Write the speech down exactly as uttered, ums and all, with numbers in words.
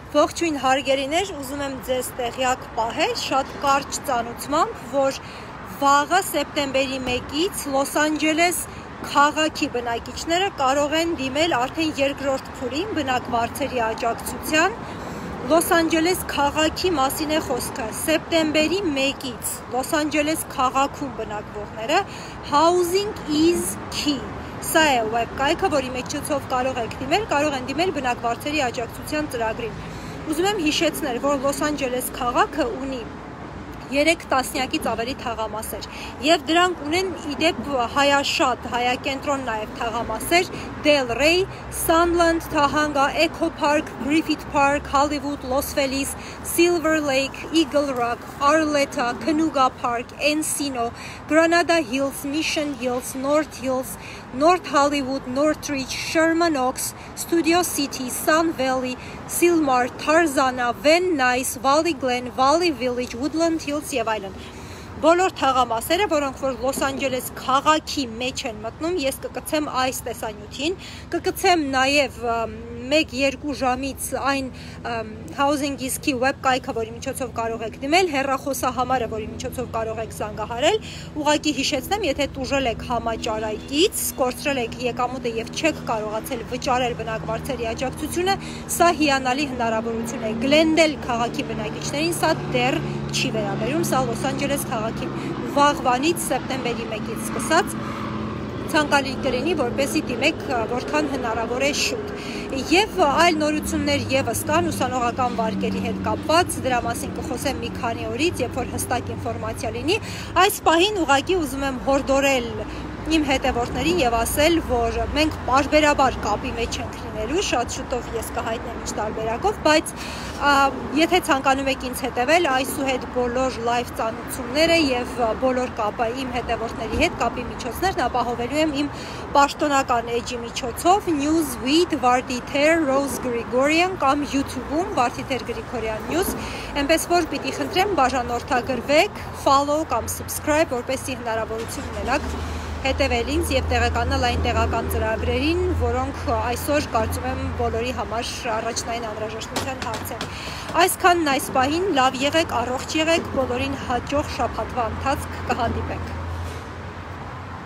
Ողջույն հարգելիներ, ուզում եմ ձեզ տեղյակ պահել շատ կարճ ծանոթմամբ, որ վաղը սեպտեմբերի մեկից Լոս Անջելես քաղաքի բնակիչները կարող են դիմել արդեն երկրորդ փուլին բնակվարձերի աջակցության։ Լոս Անջելես քաղաքի մասին է խոսքը։ Սեպտեմբերի մեկից Լոս Անջելես քաղաքում բնակվողները Housing is key. Սա է website-ը, որի միջոցով կարող եք դիմել, կարող են դիմել բնակվարձերի աջակցության ծրագրին։ Ուզում եմ հիշեցնել, որ Լոս Անջելես քաղաքը ունի երեք տասնյակից ավելի թաղամասեր, եւ դրանք ունեն իդեպ հայաշատ, հայակենտրոն նաեւ թաղամասեր, Del Rey, Sunland, Tahanga, Echo Park, Griffith Park, Hollywood, Los Feliz, Silver Lake, Eagle Rock, Arleta, Canoga Park, Encino, Granada Hills, Mission Hills, North Hills, North Hollywood, Northridge, Sherman Oaks, Studio City, Sun Valley, Sylmar, Tarzana, Van Nuys, Valley Glen, Valley Village, Woodland Hills եւ այլն։ Բոլոր թաղամասերը, որոնք որ Լոս Անջելես քաղաքի մեջ են մտնում, ես կկցեմ այս տեսանյութին, կկցեմ նաև մեկ երկու ժամից այն Housing is Key website-ը, որի միջոցով կարող եք դիմել, հեռախոսահամարը, որի միջոցով կարող եք զանգահարել։ Ուղղակի հիշեցնեմ, եթե տուժել եք համաճարակից, կորցրել եք եկամուտը եւ չեք կարողացել վճարել բնակվարձերի աջակցությունը, սա հիանալի հնարավորություն է Գլենդել քաղաքի բնակիչներին, սա դեռ չի վերաբերում, սա Լոս Անջելես քաղաքին վաղվանից սեպտեմբերի մեկից սկսած ցանկալի կլինի, որպեսզի դիմեք որքան հնարավոր է շուտ։ Եվ այլ նորություններ եւս կան ուսանողական վարկերի հետ կապված, դրա մասին կխոսեմ մի քանի օրից, երբ որ հստակ ինֆորմացիա լինի։ Այս պահին ուղղակի ուզում եմ հորդորել իմ հետևորդներին եւ ասել, որ մենք պարբերաբար կապի մեջ ենք լինելու, շատ շուտով ես կհայտնեմ ինչ տարբերակով, բայց եթե ցանկանում եք ինձ հետևել, այսուհետ բոլոր լայվ ծանոթությունները եւ բոլոր կապը իմ հետևորդների հետ կապի միջոցներն ապահովելու եմ իմ պաշտոնական էջի միջոցով Newsweed Varditer Rose Grigorian կամ YouTube-ում Varditer Grigorian News, այնպես որ պիտի խնդրեմ բաժանորդագրվեք, follow կամ subscribe, որպեսզի հնարավորություն ունենաք հետևել ինձ եւ տեղեկանալ այն տեղական ծրագրերին, որոնք այսօր կարծում եմ բոլորի համար առաջնային անհրաժեշտության հարց են։ Այսքանն այս պահին, լավ եղեք, առողջ եղեք, բոլորին հաջող շաբաթվա ընթացք կհանդիպենք։